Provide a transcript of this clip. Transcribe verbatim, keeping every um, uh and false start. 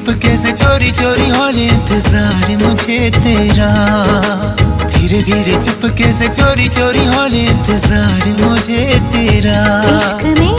चुपके से चोरी चोरी होने इंतजार मुझे तेरा। धीरे धीरे चुपके से चोरी चोरी होने इंतजार मुझे तेरा। इश्क में